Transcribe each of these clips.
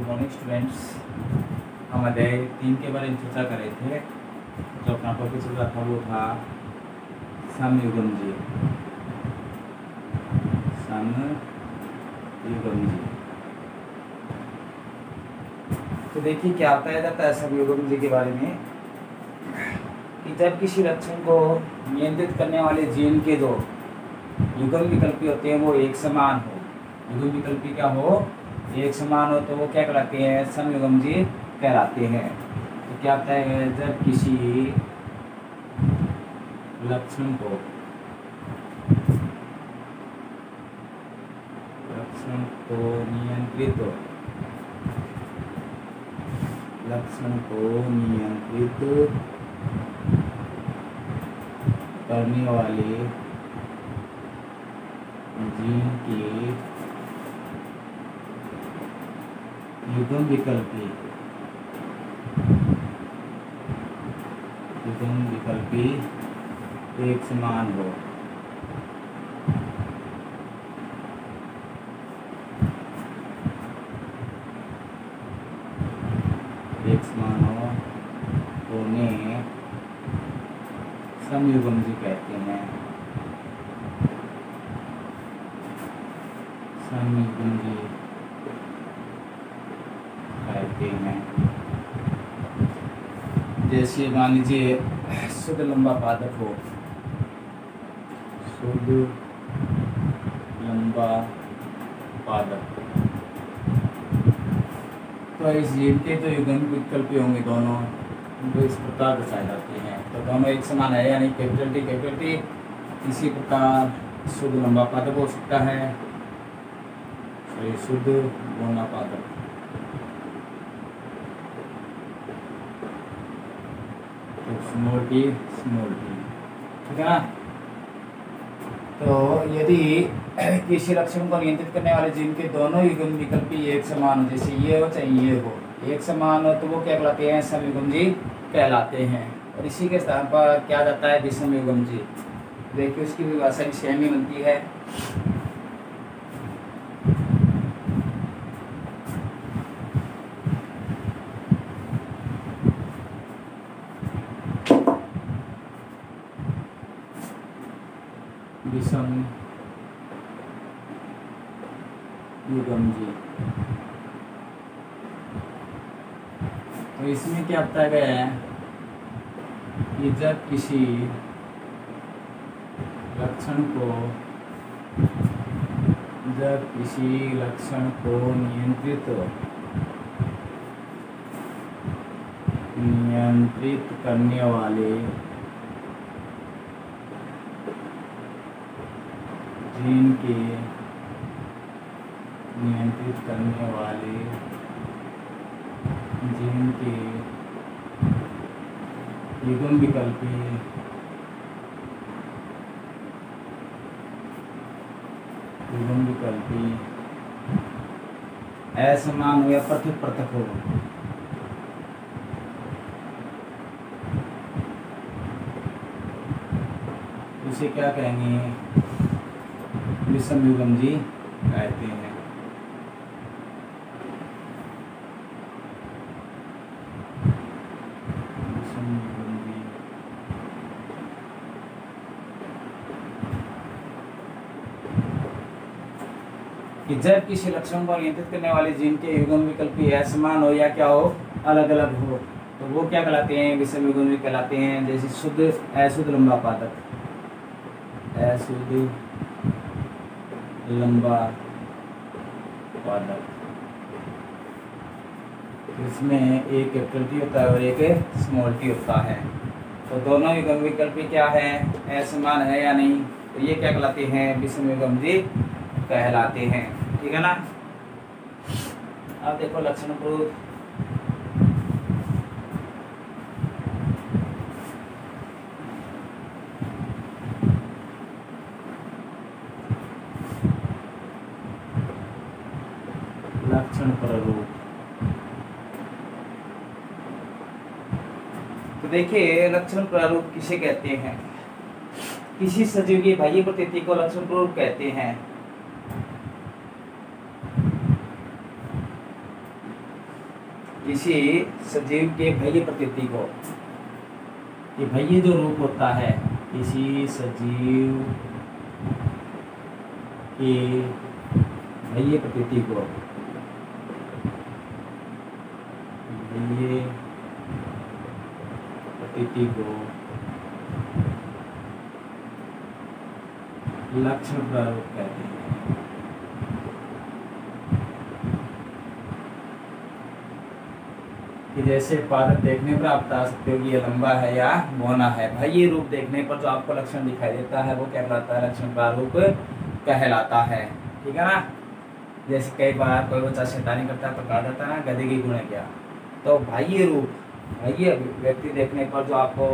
Morning students. हम अध्याय 3 के बारे में चर्चा कर रहे थे। जो अपना टॉपिक चल रहा था वो था समयुग्मजी। तो देखिए क्या बताया जाता है समयुग्मजी के बारे में कि जब किसी लक्षण को नियंत्रित करने वाले जीन के दो युग्म विकल्पी होते हैं वो एक समान हो, युग्म विकल्पी क्या हो, एक समान हो, तो वो क्या कहलाते हैं, समयुग्मजी कहलाते हैं। तो क्या होता है, जब किसी लक्षण को नियंत्रित करने वाले जीन के युग्म विकल्पी एक समान हो, तो उन्हें समयुग्मजी कहते हैं। जैसे मान लीजिए शुद्ध लंबा पादप हो, तो इस जीव के जो युग्म विकल्पी होंगे दोनों, उनको इस प्रकार दर्शाए जाते हैं। तो दोनों एक समान है यानी कैपिटल टी। इसी प्रकार शुद्ध लंबा पादप हो सकता है, शुद्ध लंबा पादप। स्मॉल टी, ठीक है ना। तो यदि किसी लक्षण को नियंत्रित करने वाले जीन के दोनों युग्म विकल्पी एक समान हो, जैसे ये हो चाहे ये हो, एक समान हो, तो वो क्या कहलाते हैं, समयुग्मजी कहलाते हैं। और इसी के स्थान पर क्या जाता है, विषमयुग्मजी। देखिए उसकी परिभाषा भी सेम ही बनती है। विषमयुग्मजी, तो इसमें क्या बताया गया है कि जब किसी लक्षण को नियंत्रित करने वाले जीन के युग्म विकल्पी असमान हो या पृथक हो, उसे क्या कहेंगे, विषमयुग्मजी कहते हैं। कि जब किसी लक्षण को नियंत्रित करने वाले जीन के युग्म विकल्पी असमान हो या क्या हो, अलग अलग हो, तो वो क्या कहलाते हैं, विषमयुग्मजी कहलाते हैं। जैसे अशुद्ध लंबा पादप, इसमें एक कैपिटल टी होता है और एक स्मॉल टी होता है। तो दोनों युग्म विकल्पी क्या है, असमान है या नहीं, तो ये क्या कहलाते हैं, विषमयुग्मजी कहलाते हैं। ठीक है ना। अब देखो लक्षण को लक्षण प्रारूप। तो देखिए लक्षण प्रारूप किसे कहते हैं, किसी सजीव की बाह्य प्रतीति को लक्षण प्रारूप कहते हैं। किसी सजीव के बाह्य प्रकृति को, ये बाह्य जो रूप होता है किसी सजीव की बाह्य प्रकृति को, बाह्य प्रकृति को लक्षण प्रारूप कहते हैं। कि जैसे पादप देखने पर आप बता सकते हो कि ये लंबा है या बौना है। बाह्य रूप देखने पर जो आपको लक्षण दिखाई देता है वो क्या कहलाता है? लक्षण प्रारूप कहलाता है। ठीक है ना। जैसे कई बार कोई बच्चा शैतानी करता है तो कहा जाता है ना गधे की गुण है क्या। तो बाह्य रूप, बाह्य व्यक्ति देखने पर जो आपको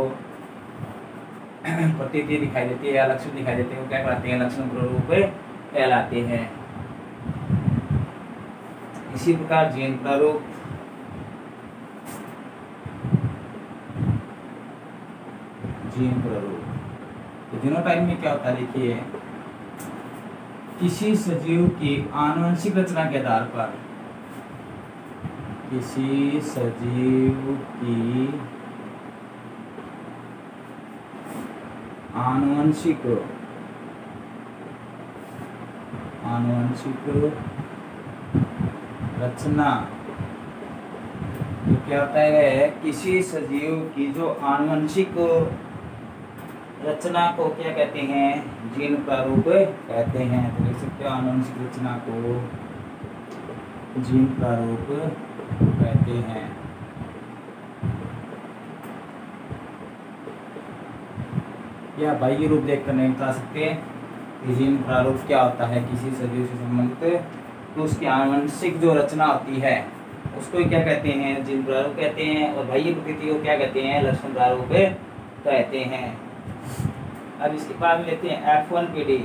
प्रतीति दिखाई देती है या लक्षण दिखाई देते हैं वो क्या कहलाते हैं? लक्षण प्रारूप कहलाते हैं। इसी प्रकार जीन प्रारूप, जीन प्रारूप, तो जीनोटाइप में क्या होता है देखिए, किसी सजीव की आनुवंशिक रचना के आधार पर, किसी सजीव की आनुवंशिक रचना, तो क्या होता है? किसी सजीव की जो आनुवंशिक रचना को क्या कहते हैं? जीन प्रारूप कहते हैं। तो देख सकते हो आनुवंशिक रचना को जीन प्रारूप कहते हैं। या बाह्य रूप देखकर नहीं बता सकते कि जीन प्रारूप क्या होता है किसी सजीव से संबंधित, तो उसकी आनुवंशिक जो रचना होती है उसको क्या कहते हैं? जीन प्रारूप कहते हैं। और बाह्य प्रकृति को क्या कहते हैं? लक्षण प्रारूप कहते हैं। अब इसके बाद लेते हैं F1PD।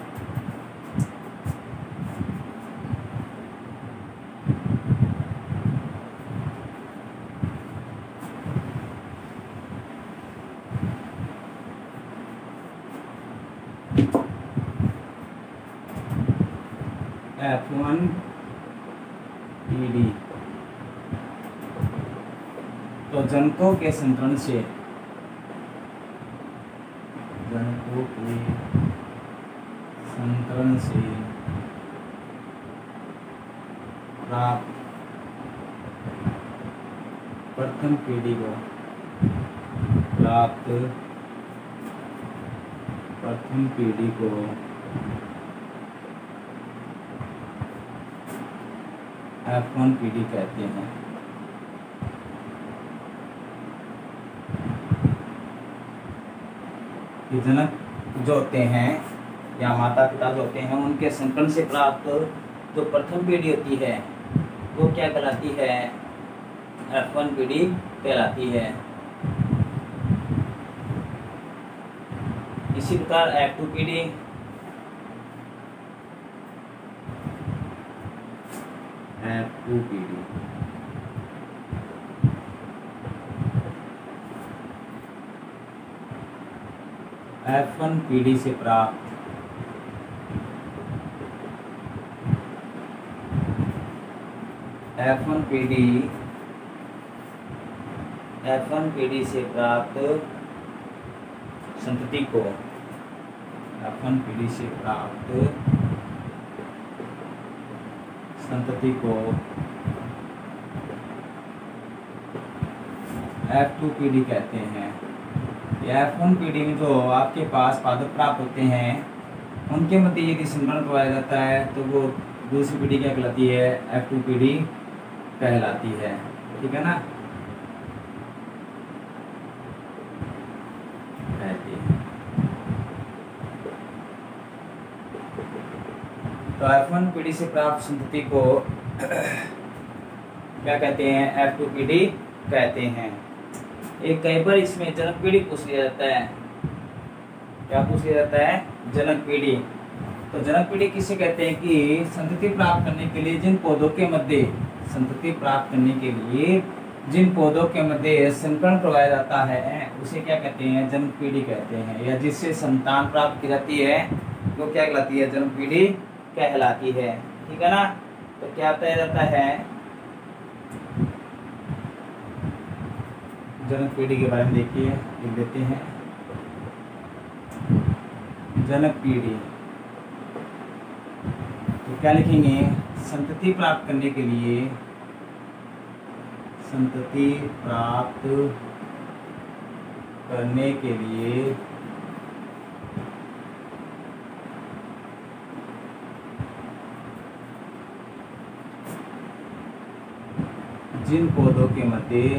F1PD तो जनकों के संतरण से, जनकों के संतरण से प्राप्त प्रथम पीढ़ी को, प्राप्त प्रथम पीढ़ी को F1PD कहते हैं। जनक जो होते हैं या माता पिता जो होते हैं उनके संतरण से प्राप्त जो प्रथम पीढ़ी होती है वो क्या कहलाती है? F1PD कहलाती है। इसी प्रकार F2PD, F2PD F1PD से प्राप्त F1PD से प्राप्त संतति को, F1PD से प्राप्त संतति को F2PD कहते हैं। F1PD में जो आपके पास पादप प्राप्त होते हैं उनके मध्य यदि संकरण पाया जाता है तो वो दूसरी पीढ़ी क्या कहलाती है? F2PD कहलाती है। ठीक है ना। तो F1PD से प्राप्त संतति को क्या कहते हैं? F2PD कहते हैं। एक कई बार इसमें जनक पीढ़ी पूछ लिया जाता है। क्या पूछ लिया जाता है? जनक पीढ़ी। तो जनक पीढ़ी किसे कहते हैं? कि संतति प्राप्त करने के लिए जिन पौधों के मध्य, संतति प्राप्त करने के लिए जिन पौधों के मध्य संकरण करवाया जाता है उसे क्या कहते हैं? जनक पीढ़ी कहते हैं। या जिससे संतान प्राप्त की जाती है वो क्या कहलाती है? जनक पीढ़ी कहलाती है। ठीक है ना। तो क्या बताया जाता है? जनक पीढ़ी के बारे में देखिए, लिख देते हैं जनक पीढ़ी। तो क्या लिखेंगे, संतति प्राप्त करने के लिए, संतति प्राप्त करने के लिए जिन पौधों के मध्य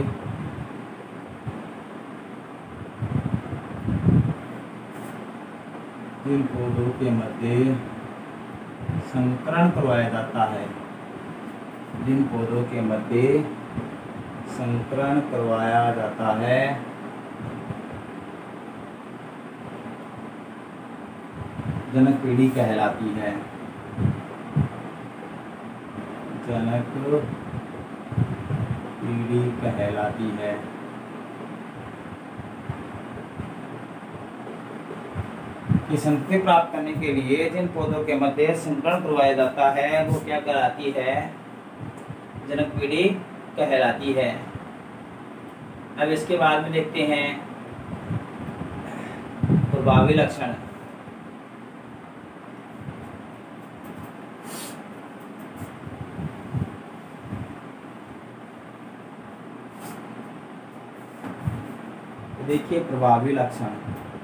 संकरण करवाया जाता है, जिन पौधों के मध्य संकरण करवाया जाता है, जनक पीढ़ी कहलाती है। जनक पीढ़ी कहलाती है। कि संतति प्राप्त करने के लिए जिन पौधों के मध्य संकरण करवाया जाता है वो क्या कहलाती है, जनक पीढ़ी कहलाती है। अब इसके बाद में देखते हैं प्रभावी लक्षण। देखिए प्रभावी लक्षण,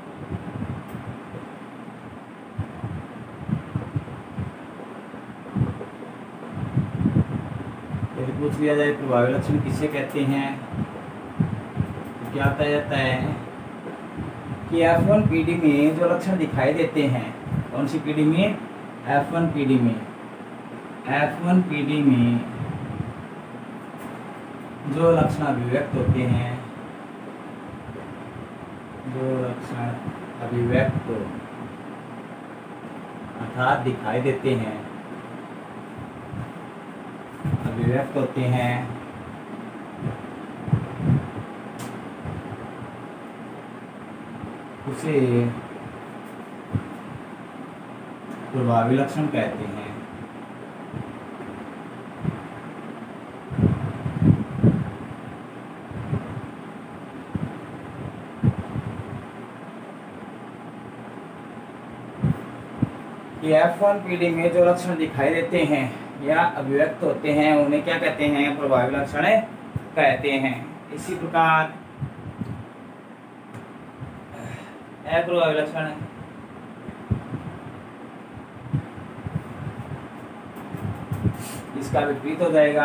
यदि पूछ लिया जाए प्रभावी लक्षण किसे कहते हैं, तो क्या बताया जाता है कि F1 पीढ़ी में जो लक्षण दिखाई देते हैं, कौन सी पीढ़ी में, F1 पीढ़ी में, F1 पीढ़ी में जो लक्षण अभिव्यक्त होते हैं, जो लक्षण अभिव्यक्त अर्थात दिखाई देते हैं, अभिव्यक्त होते हैं, उसे प्रभावी लक्षण कहते हैं। ये F1 पीढ़ी में जो लक्षण दिखाई देते हैं या अभिव्यक्त होते हैं उन्हें क्या कहते हैं, प्रभावी लक्षण कहते हैं। इसी प्रकार अप्रभावी लक्षण, इसका विपरीत हो जाएगा,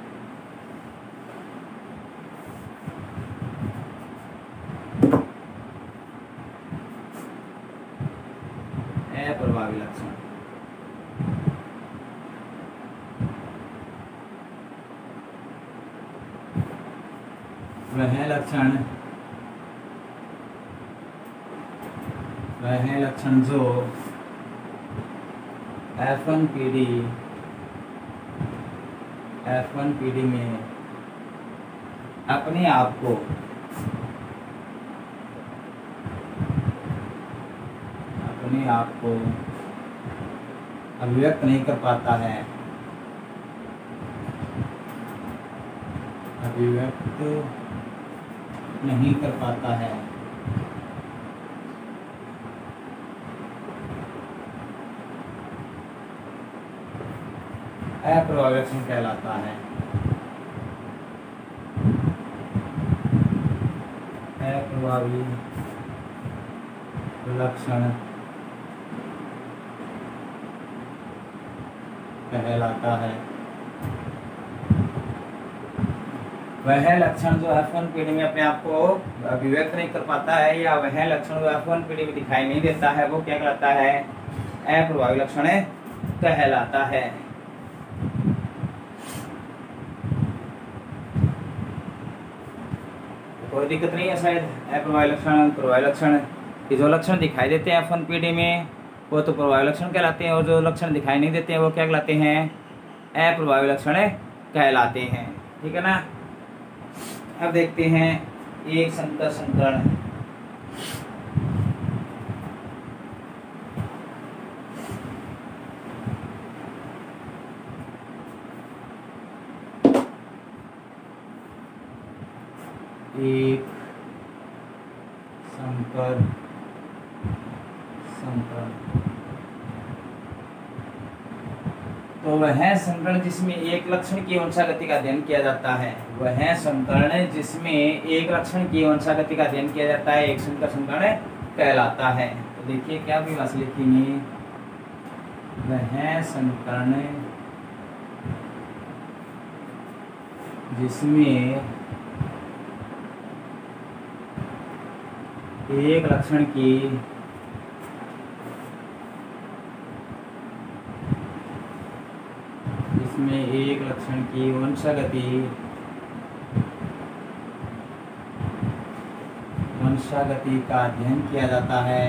अप्रभावी लक्षण। वह लक्षण जो F1 पीढ़ी में अपने आप को अभिव्यक्त नहीं कर पाता है, अभिव्यक्त नहीं कर पाता है, अप्रभावी लक्षण कहलाता है। अप्रभावी लक्षण कहलाता है। वह लक्षण जो F1 पीढ़ी में अपने आप को अभिव्यक्त नहीं कर पाता है या वह लक्षण जो F1 पीढ़ी में दिखाई नहीं देता है वो क्या कहलाता है, अप्रभावी लक्षण कहलाता है। कोई दिक्कत नहीं है शायद। अप्रभावी लक्षण, प्रभावी लक्षण, ये जो लक्षण दिखाई देते हैं F1 पीढ़ी में वो तो प्रभावी लक्षण कहलाते हैं और जो लक्षण दिखाई नहीं देते हैं वो क्या कहलाते हैं, अप्रभावी लक्षण कहलाते हैं। ठीक है ना। अब देखते हैं एक संकर संकरण। एक संकर संकरण। तो वह संकरण जिसमें एक लक्षण की वंशागति का अध्ययन किया जाता है, वह संकरण जिसमें एक लक्षण की वंशागति का अध्ययन किया जाता है एक संकर संकरण कहलाता है। तो देखिए क्या परिभाषा लिखेंगे, वह संकरण जिसमें एक लक्षण की वंशागति का अध्ययन किया जाता है।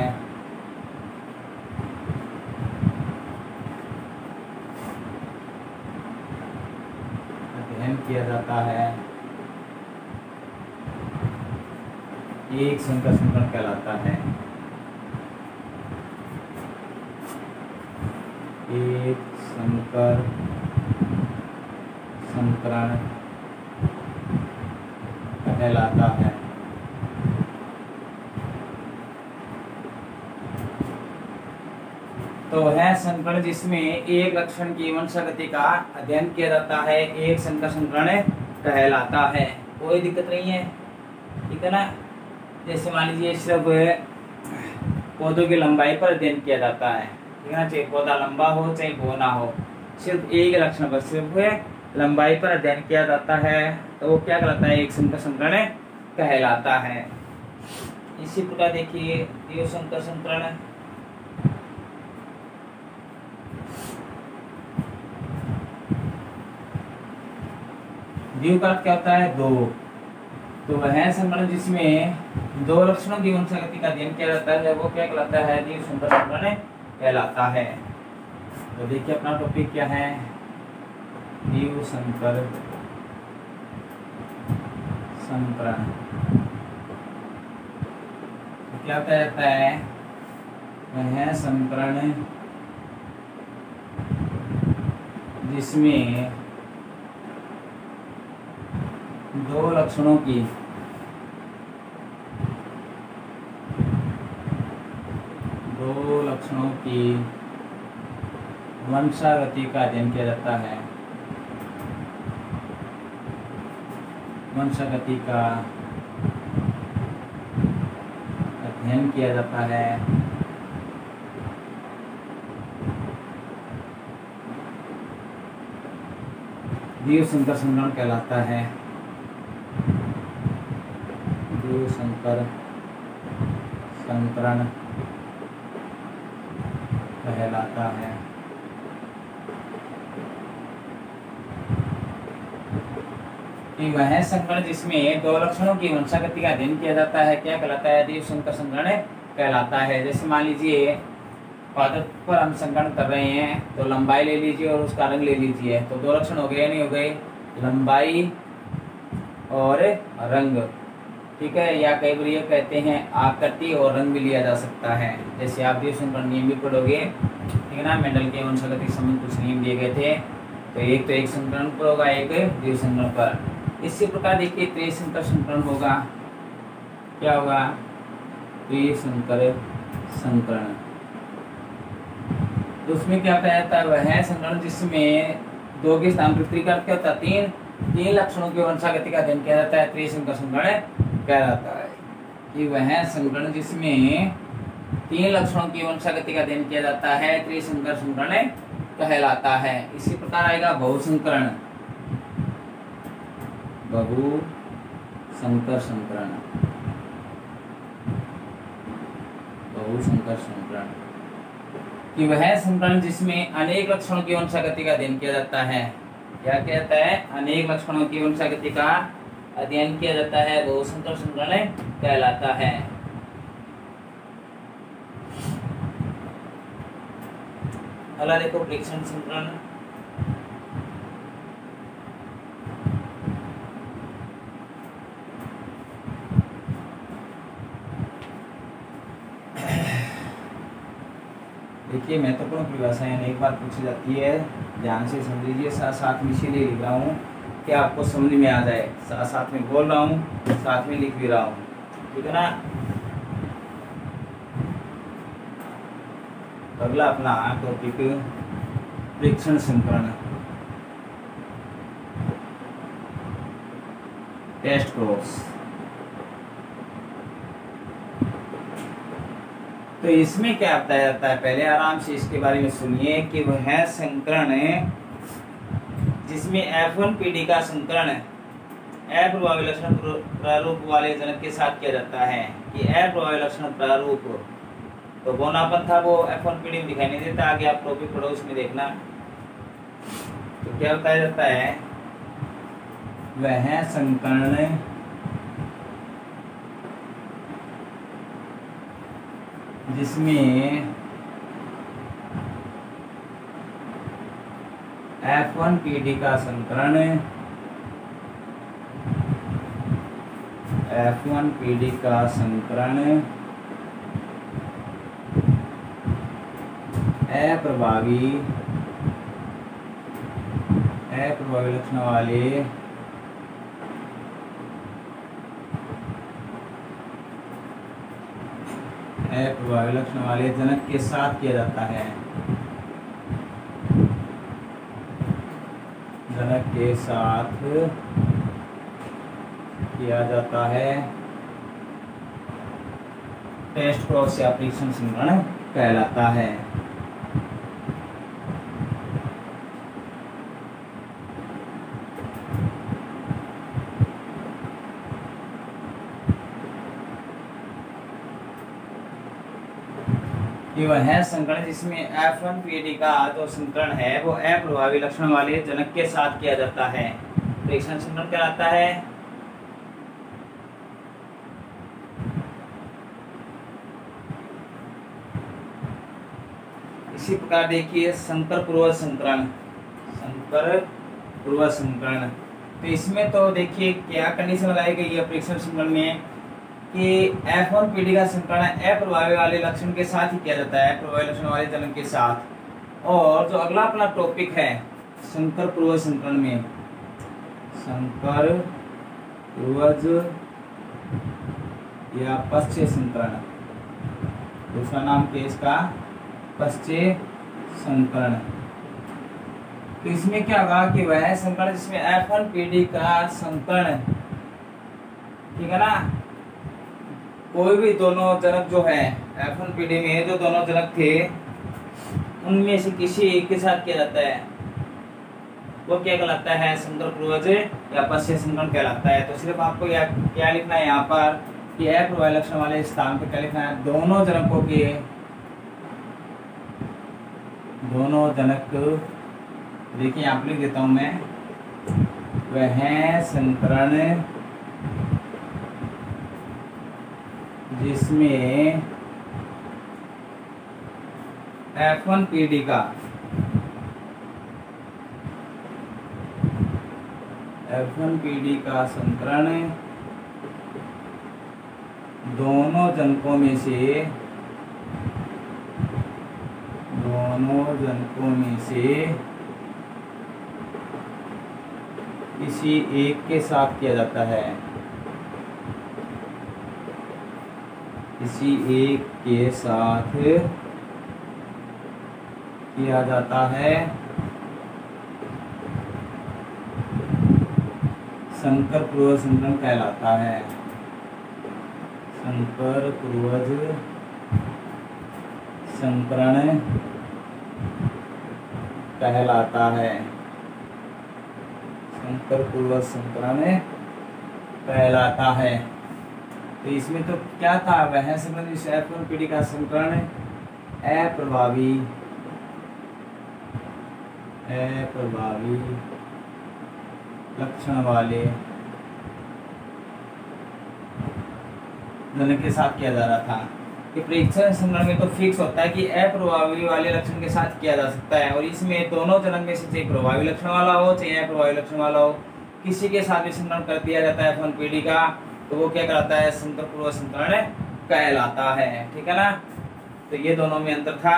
एक संकर संकरण कहलाता है। एक संकर संकरण कहलाता है। तो है संकरण जिसमें एक लक्षण की वंशागति का अध्ययन किया जाता है एक संकर संकरण कहलाता है। कोई दिक्कत नहीं है, ठीक है ना। जैसे मान लीजिए सिर्फ पौधों की लंबाई पर अध्ययन किया जाता है, ठीक है ना, चाहे पौधा लंबा हो चाहे वो ना हो, सिर्फ एक लक्षण पर सिर्फ लंबाई पर अध्ययन किया जाता है, तो वो क्या कहलाता है, एक संकर संकरण कहलाता है। इसी प्रकार देखिए द्विसंकर संकरण, द्विव का अर्थ क्या होता है, दो। तो वह संकरण जिसमें दो लक्षणों की वंशागति का अध्ययन किया जाता है वो क्या कहलाता है, द्विसंकर संकरण कहलाता है। तो देखिए अपना टॉपिक क्या है, द्विसंकर संकरण। तो क्या कहा जाता है, वह संकरण जिसमें दो लक्षणों की वंशागति का अध्ययन किया जाता है, वंशागति का अध्ययन किया जाता है। द्विसंकर संकरण कहलाता है, द्विसंकर संकरण कहलाता है। कि वह संकरण जिसमें दो लक्षणों की वंशागति का अध्ययन किया जाता है क्या कहलाता है, द्विसंकर संकरण कहलाता है। जैसे मान लीजिए पादप पर हम संकरण कर रहे हैं, तो लंबाई ले लीजिए और उसका रंग ले लीजिए, तो दो लक्षण हो गए या नहीं हो गए, लंबाई और रंग, ठीक है। या कई बार ये कहते हैं आकृति और रंग भी लिया जा सकता है। जैसे आप द्विसंकर नियम भी पढ़ोगे, ठीक है ना, मेंडल के वंशागति संबंधी कुछ नियम दिए गए थे, तो एक तो एक संकरण पर होगा, एक द्विसंकर पर। इसी प्रकार देखिए त्रिसंकर संकरण होगा, क्या होगा, त्रिसंकर संकरण। तो उसमें क्या कहा जाता है, वह संकरण जिसमें दो के स्थान पर त्रि का अर्थ क्या होता है, तीन लक्षणों की वंशागति का अध्ययन किया जाता है, त्रिसंकर संकरण कहलाता है। कि वह संकरण जिसमें तीन लक्षणों की वंशागति का अध्ययन किया जाता है त्रिसंकर संकरण कहलाता है। इसी प्रकार आएगा बहुसंकरण, बहुसंकर संकरण, बहुसंकर संकरण। कि वह संकरण जिसमें अनेक लक्षणों की वंशागति का अध्ययन किया जाता है, क्या कहता है, अनेक लक्षणों की वंशागति का अध्ययन किया जाता है, बहुसंकर संकरण कहलाता है। अगला देखो परीक्षण संकरण। देखिए महत्वपूर्ण परिभाषाएं एक बार पूछी जाती है, ध्यान से समझ लीजिए, साथ साथ में इसीलिए लिख रहा हूँ कि आपको समझ में आ जाए, साथ साथ में बोल रहा हूँ, साथ में लिख भी रहा हूँ, ठीक है ना। अगला अपना टॉपिक परीक्षण संकरण, टेस्ट क्रॉस। तो इसमें क्या बताया जाता है, पहले आराम से इसके बारे में सुनिए कि वह है संकरण जिसमें F1PD का संकरण अप्रभावी लक्षण प्रारूप वाले जनक के साथ किया जाता है। कि अप्रभावी लक्षण प्रारूप तो बौनापन था, वो F1PD में दिखाई नहीं देता। आगे आप टॉपिक पढ़ो, उसमें देखना। तो क्या बताया जाता है, वह संकरण जिसमें F1PD का संकरण F1PD का संकरण अप्रभावी लक्षण वाले अप्रभावी लक्षण वाले जनक के साथ किया जाता है, जनक के साथ किया जाता है। टेस्ट क्रॉस या परीक्षण संकरण कहलाता है। कि वह है संकरण जिसमें F1PD का जो संकरण है वो अप्रभावी लक्षण वाले जनक के साथ किया जाता है, परीक्षण संकरण कहलाता है। इसी प्रकार देखिए संकर पूर्व संकरण, संकर पूर्व संकरण। तो इसमें तो देखिए क्या कंडीशन लगाई गई है परीक्षण संकरण में कि F1PD का संकरण अप्रभावी वाले लक्षण के साथ ही किया जाता है, अप्रभावी लक्षण वाले जनक के साथ। और जो अगला अपना टॉपिक है संकर पूर्व संकरण में, संकर पूर्वज या पश्चय संकरण, दूसरा नाम क्या इसका, पश्चय संकरण। तो इसमें क्या होगा कि वह संकरण जिसमें F1PD का संकरण, ठीक है ना, कोई भी दोनों जनक जो है F1PD में जो दोनों जनक थे उनमें से किसी एक के साथ किया जाता है, वो क्या कहलाता है, संकर पूर्वज या पश्चय संकरण कहलाता है। तो सिर्फ आपको क्या लिखना है यहाँ पर कि अप्रभावी लक्षण वाले स्थान पे क्या लिखना है, दोनों जनकों के, दोनों जनक, देखिए यहाँ पर लिख देता हूं मैं, वह संकरण जिसमें F1PD का संकरण दोनों जनकों में से किसी एक के साथ किया जाता है, किसी एक के साथ किया जाता है, संकर पूर्वज संकरण कहलाता है, संकर पूर्वज संकरण कहलाता है, संकर पूर्वज संकरण कहलाता है। तो इसमें तो क्या था, वह संकरण जिस F1PD का संकरण अप्रभावी लक्षण वाले जनक के साथ किया जा रहा था। कि परीक्षण संकरण में तो फिक्स होता है कि अप्रभावी वाले लक्षण के साथ किया जा सकता है, और इसमें दोनों जनक में से चाहे प्रभावी लक्षण वाला हो चाहे अप्रभावी लक्षण वाला हो, किसी के साथ भी संकरण कर दिया जाता है F1PD का, तो वो क्या कहलाता है, संकर पूर्व संकरण कहलाता है, ठीक है ना। तो ये दोनों में अंतर था।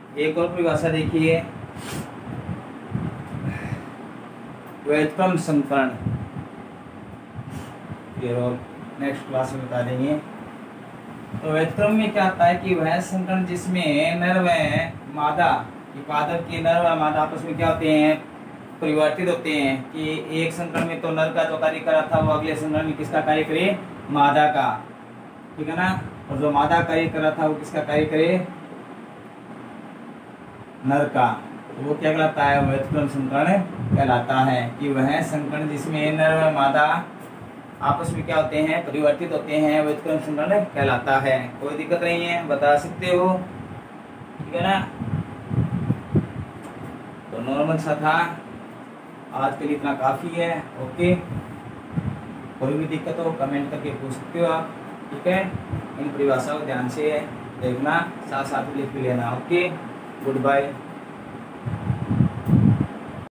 एक और परिभाषा देखिए, व्युत्क्रम संकरण, फिर नेक्स्ट क्लास में बता देंगे। तो व्युत्क्रम में क्या आता है कि वह संकरण जिसमें नर व मादा की पादप के नर व मादा आपस में क्या होते हैं, परिवर्तित होते हैं। कि एक संकरण में तो नर का जो कार्य कर रहा था वो अगले संकरण में किसका कार्य करे, मादा का, ठीक है ना। और जो मादा कार्य कर रहा था वो किसका कार्य करे, नर का। तो वो क्या कहलाता है, व्युत्क्रम संकरण कहलाता है। कि वह संकरण जिसमें नर व मादा आपस में क्या होते हैं, परिवर्तित होते हैं, व्युत्क्रम संकरण कहलाता है। कोई दिक्कत नहीं है, बता सकते हो, ठीक है ना। तो नॉर्मल सा था, आज के लिए इतना काफी है। ओके, कोई भी दिक्कत हो कमेंट करके पूछ सकते हो आप, ठीक है। इन परिभाषाओं को ध्यान से देखना, साथ साथ लिख भी लेना। Okay, good bye.